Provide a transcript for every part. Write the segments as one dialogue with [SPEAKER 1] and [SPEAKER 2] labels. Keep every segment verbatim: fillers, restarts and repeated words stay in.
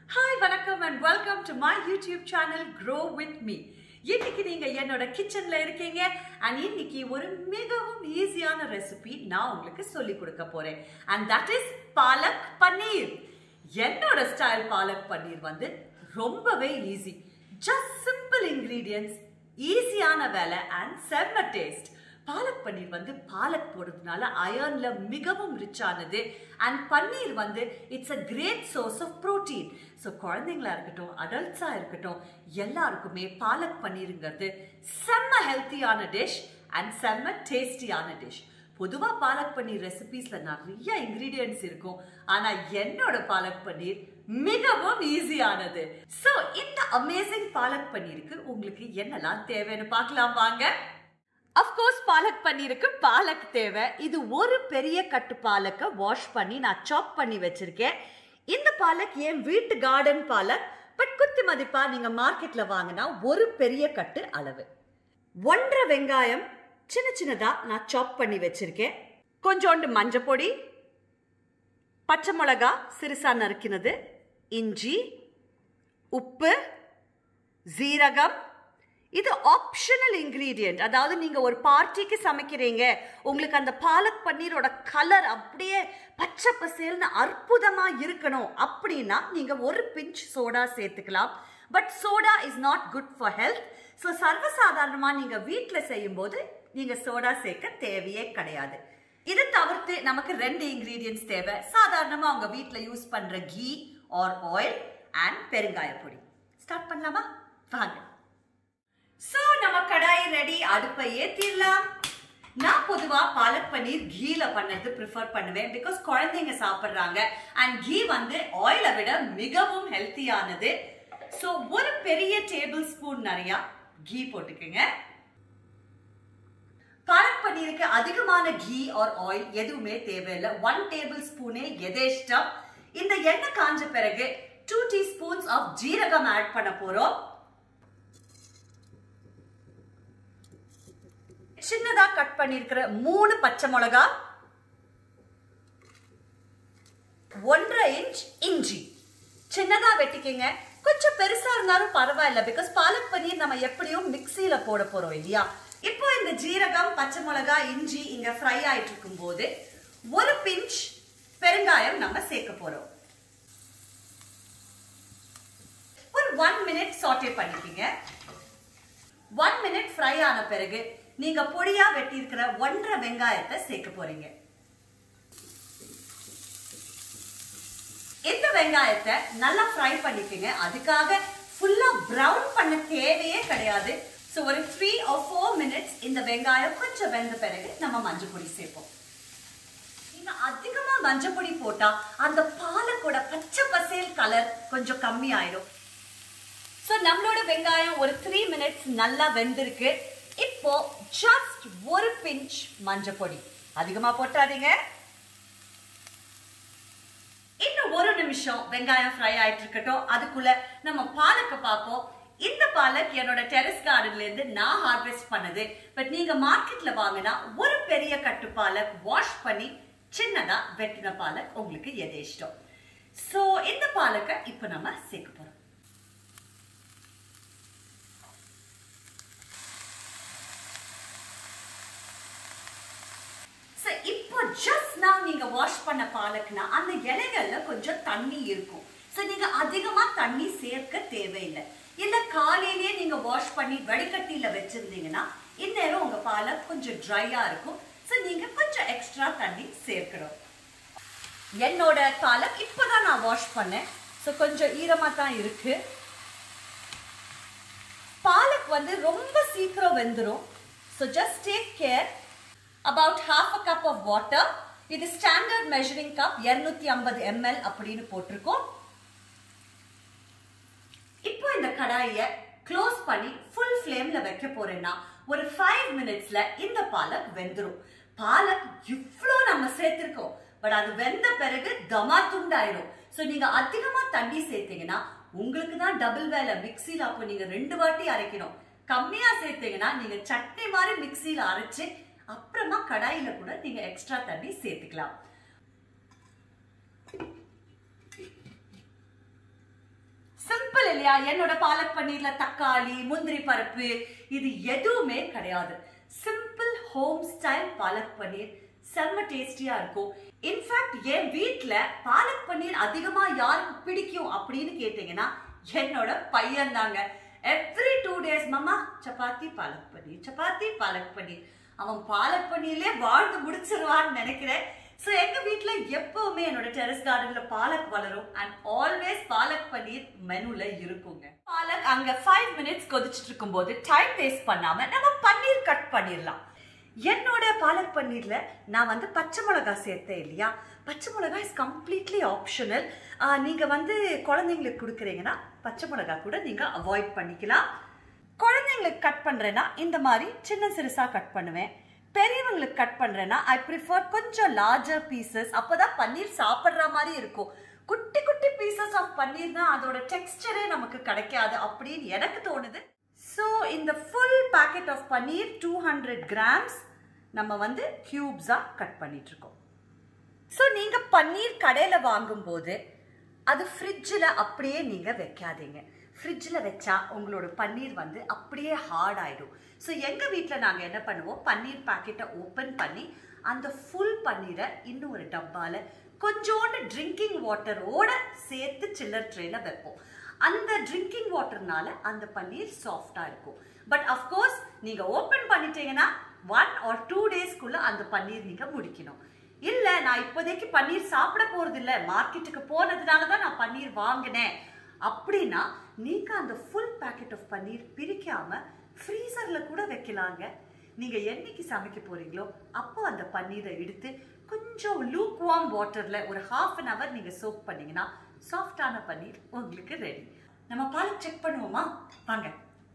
[SPEAKER 1] Hi, vanakkam and welcome to my YouTube channel Grow With Me. இன்னைக்கு நீங்க என்னோட கிச்சன்ல இருக்கீங்க and இன்னைக்கு ஒரு மிகவும் ஈஸியான ரெசிபி நான் உங்களுக்கு சொல்லி கொடுக்க போறேன் and that is பாலக் பன்னீர். என்னோட ஸ்டைல் பாலக் பன்னீர் வந்து ரொம்பவே ஈஸி. Just simple ingredients, ஈஸியான வேலை and செம்ம டேஸ்ட். பாலக் பன்னீர் வந்து பாலக் போடுறதுனால அயர்ன்ல மிகவும் ரிச் ஆனது அண்ட் பன்னீர் வந்து it's a great source of protein. So குழந்தைங்களா இருக்கட்டும் அடல்ட்ஸா இருக்கட்டும் எல்லாருக்குமே பாலக் பன்னீருங்கிறது செம்ம ஹெல்த்தியான டிஷ் அண்ட் செம்ம டேஸ்டியான டிஷ். பொதுவா பாலக் பன்னீர் ரெசிபிஸ்ல நிறைய இன்கிரீடியன்ட்ஸ் இருக்கும், ஆனா என்னோட பாலக் பன்னீர் மிகவும் ஈஸியானது. ஸோ இந்த அமேசிங் பாலக் பன்னீருக்கு உங்களுக்கு என்னெல்லாம் தேவைன்னு பார்க்கலாம் வாங்க. அஃப்கோர்ஸ் பாலக் பன்னீருக்கு பாலக் தேவை. இது ஒரு பெரிய கட்டு பாலக்கை வாஷ் பண்ணி நான் சாப் பண்ணி வச்சிருக்கேன். இந்த பாலக் என் வீட்டு கார்டன் பாலக், பட் குத்தி மதிப்பா நீங்க மார்க்கெட்ல வாங்கினா ஒரு பெரிய கட்டு அளவு. ஒன்றரை வெங்காயம் சின்ன சின்னதா நான் சாப் பண்ணி வச்சிருக்கேன். கொஞ்சோண்டு மஞ்சள் பொடி, பச்சை மிளகா சிறுசா நறுக்கினது, இஞ்சி, உப்பு, ஜீரகம். இது ஆப்ஷனல் இன்கிரீடியன்ட். அதாவது நீங்க ஒரு பார்ட்டிக்கு சமைக்கிறீங்க, உங்களுக்கு அந்த பாலக் பன்னீரோட கலர் அப்படியே பச்சை பசேல்னு அற்புதமா இருக்கணும் அப்படின்னா நீங்க ஒரு பிஞ்ச் சோடா சேர்த்துக்கலாம். But soda is not good for health. So சர்வசாதாரணமா நீங்க வீட்டில் செய்யும் போது நீங்க சோடா சேர்க்க தேவையே கிடையாது. இதை தவிர்த்து நமக்கு ரெண்டு இன்கிரீடியன்ட்ஸ் தேவை. சாதாரணமா உங்க வீட்டில் யூஸ் பண்ற கீ ஆர் ஆயில் அண்ட் பெருங்காய பொடி. ஸ்டார்ட் பண்ணலாமா? வாங்க. சோ நம்ம கடாய் ரெடி, அடுப்பை ஏத்திடலாம். நான் பொதுவா பாலக் பன்னீர் கீல பண்ணது ப்ரிஃபர் பண்ணுவேன், பிகாஸ் குழந்தைங்க சாப்பிடுறாங்க அண்ட் கீ வந்து ஆயிலை விட மிகவும் ஹெல்த்தியானது. சோ ஒரு பெரிய டேபிள் ஸ்பூன் நிறைய கீ போட்டுக்கோங்க. பாலக் பன்னீருக்கு அதிகமான கீ ஆர் ஆயில் எதுவுமே தேவையில்லை. ஒன் டேபிள் ஸ்பூனே எதேஷ்டம். இந்த எண்ணெய் காஞ்ச பிறகு டூ டீஸ்பூன்ஸ் ஆஃப் ஜீரகம் ஆட் பண்ண போறோம். சின்னதா கட் பண்ணிருக்கிற மூணு பச்சை மிளகா, ஒன்றரை இன்ச் இஞ்சி சின்னதா வெட்டிக்கங்க. கொஞ்சம் பெருசா இருந்தாலும் பரவாயில்ல, பிகாஸ் பாலக் பன்னீர் நம்ம எப்படியும் மிக்சியில போட போறோம் இல்லையா. இப்போ இந்த ஜீரகம், பச்சை மிளகா, இஞ்சி இங்க ஃப்ரை ஆயிட்டு இருக்கும் போது ஒரு பிஞ்ச் பெருங்காயம் நம்ம சேர்க்க போறோம். ஒரு ஒன் மினிட் சாட்டே பண்ணிக்கங்க. ஒன் மினிட் ஃப்ரை ஆன பிறகு நீங்க பொடியா வெட்டி இருக்கிற ஒன்றரை வெங்காயத்தை சேர்க்க போறீங்க. இந்த வெங்காயத்தை நல்லா ஃப்ரை பண்ணிக்கங்க. அதுக்காக ஃபுல்லா பிரவுன் பண்ண தேவையே கிடையாது. சோ ஒரு த்ரீ ஆர் ஃபோர் மினிட்ஸ் இந்த வெங்காயம் கொஞ்சம் வெந்த பிறகு நம்ம மஞ்சள் பொடி சேர்ப்போம். நீங்க அதிகமா மஞ்சள் பொடி போட்டா அந்த பாலக்கோட பச்சை பசேல் கலர் கொஞ்சம் கம்மி ஆயிடும். சோ நம்மளோட வெங்காயம் ஒரு த்ரீ மினிட்ஸ் நல்லா வெந்திருக்கு. இப்போ ஜஸ்ட் ஒரு பிஞ்ச் மஞ்சள் பொடி, அதிகமா போட்டாதீங்க. இன்னும் ஒரு நிமிஷம் வெங்காயம் ஃப்ரை ஆயிட்டு இருக்கட்டும். அதுக்குள்ள நம்ம பாலக்க பார்ப்போம். இந்த பாலக் என்னோட டெரஸ் கார்டன்ல இருந்து நான் ஹார்வெஸ்ட் பண்ணது. பட் நீங்க மார்க்கெட்ல வாங்கினா ஒரு பெரிய கட்டு பாலக் வாஷ் பண்ணி சின்னதா வெட்டின பாலக் உங்களுக்கு எதேஷ்டம். சோ இந்த பாலக்க இப்ப நம்ம சேர்க்க போறோம். இப்போ ஜஸ்ட் நான் நீங்க வாஷ் பண்ண பாலக்னா அந்த இலைகள்ல கொஞ்சம் தண்ணி இருக்கும். சோ நீங்க அதிகமா தண்ணி சேர்க்க தேவையில்லை. இல்ல காலையிலேயே நீங்க வாஷ் பண்ணி வடிகட்டியில வச்சிருந்தீங்கன்னா இந்நேரம் உங்க பாலக் கொஞ்சம் ட்ரையா இருக்கும். சோ நீங்க கொஞ்சம் எக்ஸ்ட்ரா தண்ணி சேர்க்கணும். என்னோட பாலக் இப்பதான் நான் வாஷ் பண்ணேன். சோ கொஞ்சம் ஈரமா தான் இருக்கு. பாலக் வந்து ரொம்ப சீக்கிரம் வெந்துரும். So just take care. About half a cup of water. இது ஸ்டாண்டர்ட் மெஷரிங் கப் இருநூத்தி ஐம்பது எம்எல் அப்படின்னு போட்டிருக்கோம். இப்போ இந்த கடாயை க்ளோஸ் பண்ணி ஃபுல் ஃப்ளேம்ல வைக்க போறேன்னா ஒரு ஃபைவ் மினிட்ஸ்ல இந்த பாலக் வெந்துரும். பாலக் இவ்வளோ நம்ம சேர்த்திருக்கோம், பட் அது வெந்த பிறகு தமா துண்டாயிரும். ஸோ நீங்க அதிகமா தண்ணி சேர்த்தீங்கன்னா உங்களுக்கு தான் டபுள் வேலை. மிக்சியில அப்போ நீங்க ரெண்டு வாட்டி அரைக்கணும். கம்மியா சேர்த்தீங்கன்னா நீங்க சட்னி மாதிரி மிக்சியில அரைச்சு அப்புறமா கடாயில கூட நீங்க எக்ஸ்ட்ரா தண்ணி சேர்த்துக்கலாம். இல்லையா, என்னோட பாலக் பன்னீர்ல தக்காளி, முந்திரி பருப்பு இது எதுவுமே கிடையாது. Simple home style palak paneer செம்ம டேஸ்டியா இருக்கும். இன்ஃபேக்ட் என் வீட்ல பாலக் பன்னீர் அதிகமா யாருக்கு பிடிக்கும் அப்படின்னு கேட்டீங்கன்னா என்னோட பையன் தாங்க. எவ்ரி டூ டேஸ் மாமா சப்பாத்தி பாலக் பன்னீர், சப்பாத்தி பாலக் பன்னீர். அவன் பாலக் பன்னீர்லயே வாழ்ந்து முடிச்சிருவான்னு நினைக்கிறேன். ஸோ எங்க வீட்ல எப்பவுமே என்னோட டெரஸ் கார்டன்ல பாலக் வளரும் அண்ட் ஆல்வேஸ் பாலக் பன்னீர் மெனுல இருக்குங்க. பாலக் அங்க ஃபைவ் மினிட்ஸ் கொதிச்சுட்டு இருக்கும் போது டைம் வேஸ்ட் பண்ணாம நம்ம பன்னீர் கட் பண்ணிடலாம். என்னோட பாலக் பன்னீர்ல நான் வந்து பச்சை மிளகாய் சேர்த்தேன் இல்லையா. பச்சை மிளகாய் இஸ் கம்ப்ளீட்லி ஆப்ஷனல். நீங்க வந்து குழந்தைங்களுக்கு கொடுக்குறீங்கன்னா பச்சை மிளகாய் கூட நீங்க அவாய்ட் பண்ணிக்கலாம். குழந்தைங்களுக்கு கட் பண்றேன்னா இந்த மாதிரி சின்ன சிறுசா கட் பண்ணுவேன். பெரியவங்களுக்கு கட் பண்றேன்னா ஐ ப்ரிஃபர் கொஞ்சம் லார்ஜர் பீசஸ். அப்பதான் பன்னீர் சாப்பிட்ற மாதிரி இருக்கும். குட்டி குட்டி பீசஸ் ஆஃப் பன்னீர் தான் அதோட டெக்ஸ்டரே நமக்கு கிடைக்காது அப்படின்னு எனக்கு தோணுது. ஸோ இந்த full packet of paneer two hundred grams நம்ம வந்து கியூப்ஸாக கட் பண்ணிட்டு இருக்கோம். ஸோ நீங்கள் பன்னீர் கடையில் வாங்கும்போது அது ஃப்ரிட்ஜில் அப்படியே நீங்கள் வைக்காதீங்க. ஃப்ரிட்ஜில் வச்சா உங்களோட பன்னீர் வந்து அப்படியே ஹார்ட் ஆகிடும். ஸோ எங்கள் வீட்டில் நாங்கள் என்ன பண்ணுவோம், பன்னீர் பேக்கெட்டை ஓப்பன் பண்ணி அந்த ஃபுல் பன்னீரை இன்னும் ஒரு டப்பாவில் கொஞ்சோண்டு ட்ரிங்கிங் வாட்டரோட சேர்த்து சில்லர் ட்ரேல வைப்போம். அந்த ட்ரிங்கிங் வாட்டர்னால அந்த பன்னீர் சாஃப்டா இருக்கும். பட் அஃப்கோர்ஸ் நீங்க ஓபன் பண்ணிட்டீங்கன்னா ஒன் ஆர் டூ டேஸ்க்குள்ள அந்த பன்னீர் நீங்க முடிக்கணும். இல்ல நான் இப்போதைக்கு பன்னீர் சாப்பிட போறது இல்ல, மார்க்கெட்டுக்கு போனதுனாலதான் நான் பன்னீர் வாங்கினேன் அப்படின்னா நீங்க அந்த ஃபுல் பேக்கெட் ஆஃப் பன்னீர் பிரிக்காம ஃப்ரீசர்ல கூட வைக்கலாங்க. நீங்க என்னைக்கு சமைக்க போறீங்களோ அப்போ அந்த பன்னீரை எடுத்து கொஞ்சம் லூக் வார்ம் வாட்டர்ல ஒரு ஹாஃப் அன் அவர் நீங்க சோக் பண்ணீங்கன்னா சாஃப்டான பன்னீர் உங்களுக்கு ரெடி. நம்ம பாலக் செக் பண்ணுவோமா? வாங்க.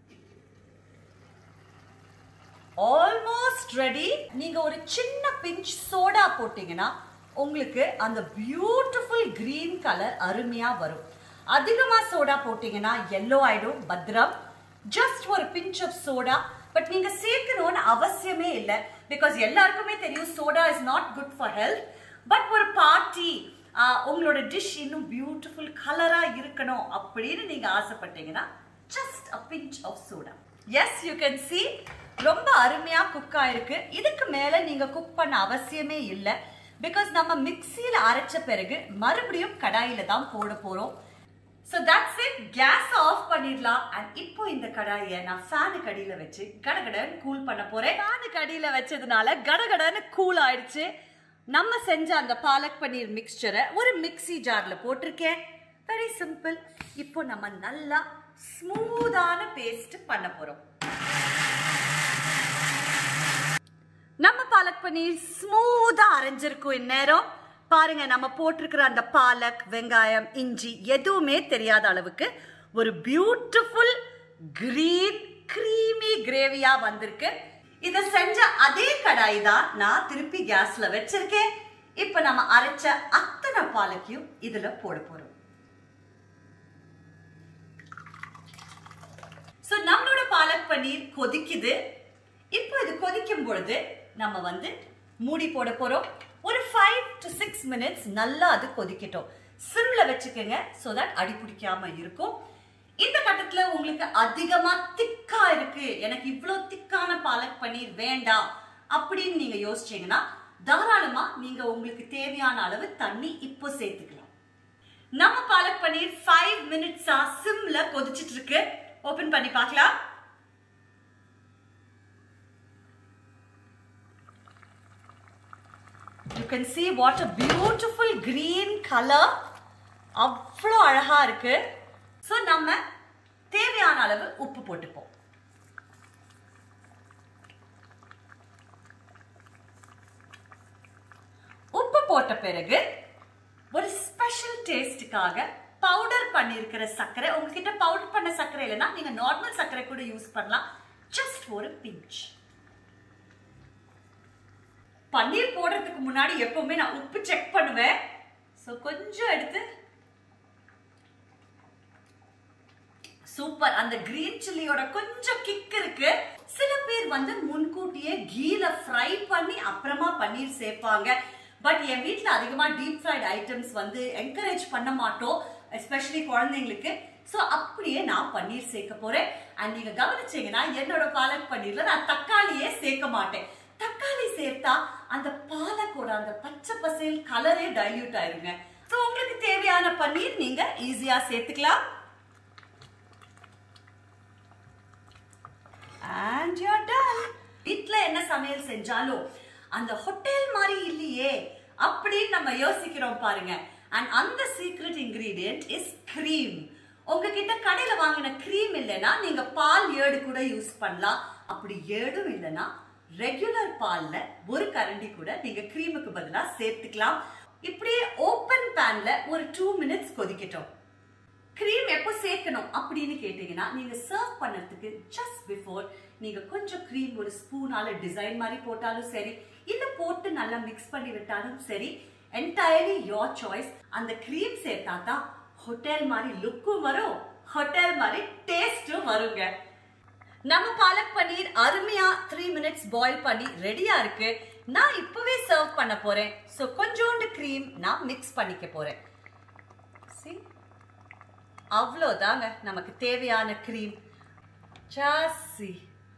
[SPEAKER 1] Almost ready. நீங்க ஒரு சின்ன பிஞ்ச் சோடா போட்டீங்கன்னா உங்களுக்கு அந்த பியூட்டிஃபுல் கிரீன் கலர் அருமையா வரும். அதிகமா சோடா போட்டீங்கன்னா எல்லோ ஆயிடும், பத்ரம். ஜஸ்ட் ஒரு பிஞ்ச் ஆஃப் சோடா. பட் நீங்க சேர்க்கணும்னு அவசியமே இல்லை. பிகாஸ் எல்லாருக்குமே தெரியும் soda is not good for health. But ஒரு பார்ட்டி உங்களோட டிஷ் இன்னும் பியூட்டிஃபுல் கலரா இருக்கணும் அப்படின்னு நீங்க ஆசைப்பட்டீங்கன்னா just a pinch of soda. Yes, you can see ரொம்ப அருமையா குக் ஆயிருக்கு. இதுக்கு மேல நீங்க குக் பண்ண அவசியமே இல்லை. பிகாஸ் நம்ம மிக்சியில அரைச்ச பிறகு மறுபடியும் கடாயில தான் போட போறோம். So that's it. Gas off பண்ணிடலாம். அண்ட் இப்போ இந்த கடாயை நான் ஃபேனுக்கு அடியில வச்சு கடகடன்னு கூல் பண்ண போறேன். ஃபேனுக்கு அடியில வச்சதுனால கடகடன்னு கூல் ஆயிடுச்சு. நம்ம செஞ்ச அந்த பாலக் பன்னீர் மிக்சரை ஒரு மிக்சி ஜார்ல போட்டிருக்கேன். Very simple. இப்போ நம்ம நல்லா ஸ்மூதான பேஸ்ட் பண்ண போறோம். நம்ம பாலக் பன்னீர் ஸ்மூதா அரைஞ்சிருக்கும். இந்நேரம் பாருங்க, நம்ம போட்டிருக்கிற அந்த பாலக், வெங்காயம், இஞ்சி எதுவுமே தெரியாத அளவுக்கு ஒரு பியூட்டிஃபுல் கிரீன் கிரீமி கிரேவியா வந்திருக்கு. இதை செஞ்ச அதே கடாய் தான் நான் திருப்பி கேஸ்ல வச்சிருக்கேன். இப்ப நம்ம அரைச்ச அத்தனை பாலக்கையும் இதுல போட போறோம். சோ நம்மளோட பாலக் பன்னீர் கொதிக்குது. இப்போ இது கொதிக்கும் பொழுது நம்ம வந்து மூடி போட போறோம். ஒரு ஃபைவ் டு சிக்ஸ் மினிட்ஸ் நல்லா அது கொதிக்கட்டும். சிம்ல வச்சுக்கோங்க, சோ தட் அடி பிடிக்காம இருக்கும். இந்த கட்டத்துல உங்களுக்கு அதிகமா திக்கா இருக்கு, எனக்கு இவ்வளவு திக்கான பாலக் பன்னீர் வேண்டாம் அப்படின்னு நீங்க யோசிச்சீங்கன்னா தாராளமா நீங்க உங்களுக்கு தேவையான அளவு தண்ணி இப்போ சேர்த்துக்கலாம். நம்ம பாலக் பன்னீர் ஃபைவ் மினிட்ஸா சிம்ல கொதிச்சிட்டு இருக்கு. ஓபன் பண்ணி பார்க்கலாம். You can see what a beautiful green color. அவ்வளோ அழகா இருக்கு. ஸோ நம்ம தேவையான அளவு உப்பு போட்டுப்போம். உப்பு போட்ட பிறகு ஒரு ஸ்பெஷல் டேஸ்டுக்காக பவுடர் பண்ணியிருக்கிற சர்க்கரை, உங்ககிட்ட பவுடர் பண்ண சர்க்கரை இல்லைன்னா நீங்க நார்மல் சர்க்கரை கூட யூஸ் பண்ணலாம். ஜஸ்ட் ஒரு பிஞ்ச். பன்னீர் போடுறதுக்கு முன்னாடி எப்பவுமே நான் உப்பு செக் பண்ணுவேன். ஸோ கொஞ்சம் எடுத்து சூப்பர். அந்த கிரீன் சில்லியோட கொஞ்சம் கிக் இருக்கு. சில பேர் வந்து முன்கூட்டியே கீல ஃப்ரை பண்ணி அப்புறமா பன்னீர் சேர்ப்பாங்க. பட் என் வீட்டில் அதிகமாக டீப் ஃப்ரைட் ஐட்டம்ஸ் வந்து என்கரேஜ் பண்ண மாட்டோம். எஸ்பெஷலி குழந்தைங்களுக்கு. ஸோ அப்படியே நான் பன்னீர் சேர்க்க போறேன். அண்ட் நீங்க கவனிச்சீங்கன்னா என்னோட பாலக் பன்னீர்ல நான் தக்காளியே சேர்க்க மாட்டேன். தக்காளி சேர்த்தா அந்த பாலக்கோட அந்த பச்சை பசேல் கலரே டைல்யூட் ஆயிருங்க. ஸோ உங்களுக்கு தேவையான பன்னீர் நீங்க ஈஸியா சேர்த்துக்கலாம். And you're done. வீட்ல என்ன சமையல் செஞ்சாலும் அந்த ஹோட்டல் மாதிரி இல்லையே அப்படின்னு நம்ம யோசிக்கிறோம் பாருங்க. அண்ட் அந்த சீக்ரெட் இன்கிரீடியன்ட் இஸ் கிரீம். உங்ககிட்ட கடையில வாங்கின கிரீம் இல்லைன்னா நீங்க பால் ஏடு கூட யூஸ் பண்ணலாம். அப்படி ஏடும் இல்லைன்னா ரெகுலர் பால்ல ஒரு கரண்டி கூட நீங்க கிரீமுக்கு பதிலா சேர்த்துக்கலாம். இப்படியே ஓப்பன் பேன்ல ஒரு டூ மினிட்ஸ் கொதிக்கட்டும். கிரீம் எப்போ சேர்க்கணும் அப்படின்னு கேட்டீங்கன்னா நீங்க சர்வ் பண்ணறதுக்கு ஜஸ்ட் பிஃபோர் நீங்க கொஞ்சம் கிரீம் ஒரு ஸ்பூனால டிசைன் மாதிரி போட்டாலும் சரி, இல்ல போட்டு நல்லா மிக்ஸ் பண்ணி விட்டாலும் சரி, என்டையர்லி யோர் சாய்ஸ். அந்த கிரீம் சேர்த்தா தான் ஹோட்டல் மாதிரி லுக்கும் வரும், ஹோட்டல் மாதிரி டேஸ்டும் வருங்க. நம்ம பாலக் பன்னீர் அருமையா த்ரீ மினிட்ஸ் பாயில் பண்ணி ரெடியா இருக்கு. நான் இப்பவே சர்வ் பண்ண போறேன். ஸோ கொஞ்சோண்டு கிரீம் நான் மிக்ஸ் பண்ணிக்க போறேன். See? அவ்வளோதாங்க நமக்கு தேவையான கிரீம். ஜாஸ்தி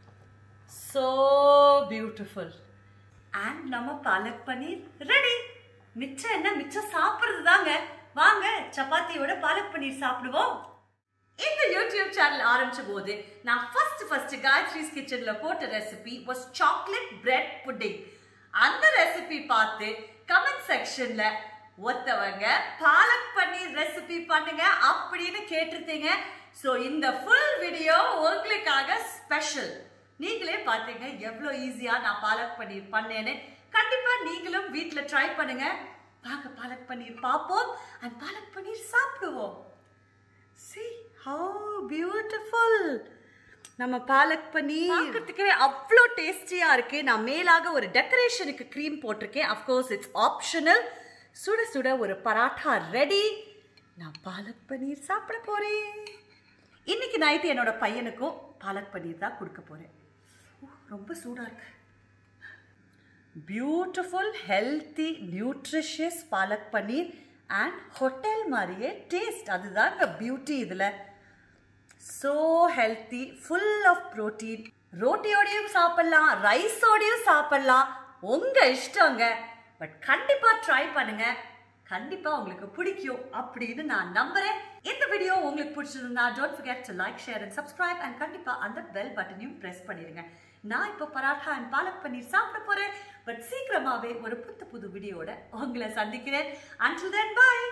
[SPEAKER 1] சோ பியூட்டிஃபுல். அண்ட் நம்ம பாலக் பன்னீர் ரெடி. மிச்சம் என்ன, மிச்சம் சாப்பிடுறது தாங்க. வாங்க சப்பாத்தியோட பாலக் பன்னீர் சாப்பிடுவோம். இந்த யூடியூப் சேனல் ஆரம்பிச்ச போது நான் ஃபர்ஸ்ட் ஃபர்ஸ்ட் காயத்ரிஸ் கிச்சன்ல போட்ட recipe was chocolate bread pudding. அந்த ரெசிபி பார்த்து கமெண்ட் செக்ஷன்ல ஒருத்தவங்க பாலக் பன்னீர் ரெசிபி பண்ணுங்க அப்படின்னு கேட்டிருந்தீங்க. ஸோ இந்த ஃபுல் வீடியோ உங்களுக்காக ஸ்பெஷல். நீங்களே பார்த்தீங்க எவ்வளோ ஈஸியா நான் பாலக் பன்னீர் பண்ணேன்னு. கண்டிப்பா நீங்களும் வீட்டில் ட்ரை பண்ணுங்க. வாங்க பாலக் பன்னீர் பார்ப்போம் அண்ட் பாலக் பன்னீர் சாப்பிடுவோம். See how beautiful. நம்ம பாலக் பன்னீர் பார்க்கிறதுக்கே அவ்வளோ டேஸ்டியா இருக்கு. நான் மேலாக ஒரு டெக்கரேஷனுக்கு க்ரீம் போட்டிருக்கேன். Of course it's optional. சுட சுட ஒரு பராட்டா ரெடி. நான் பாலக் பன்னீர் சாப்பிட போறேன். இன்னைக்கு நைட்டு என்னோட பையனுக்கும் பாலக் பன்னீர் தான் கொடுக்க போறேன். ரொம்ப சூடா இருக்கு. Beautiful healthy nutritious palak paneer and hotel மாதிரியே டேஸ்ட். அதுதாங்க பியூட்டி இதுல. So healthy, full of protein. ரோட்டியோடையும் சாப்பிடலாம், ரைஸோடையும் சாப்பிடலாம், உங்க இஷ்டங்க. பட் கண்டிப்பா ட்ரை பண்ணுங்க, கண்டிப்பா உங்களுக்கு பிடிக்கும் அப்படின்னு நான் நம்புறேன். இந்த வீடியோ உங்களுக்கு பிடிச்சிருந்தா don't forget to like, share and subscribe. And கண்டிப்பா அந்த பெல் பட்டனையும் பிரஸ் பண்ணிடுங்க. நான் இப்போ பராட்டா அண்ட் பாலக் பன்னீர் சாப்பிட போறேன். பட் சீக்கிரமாவே ஒரு புது புது வீடியோட உங்களை சந்திக்கிறேன். Until then, bye.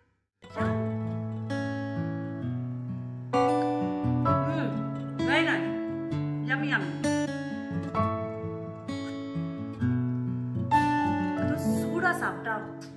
[SPEAKER 1] Mm, very nice. Yummy, yummy. அது சூடா சாப்பிட்டா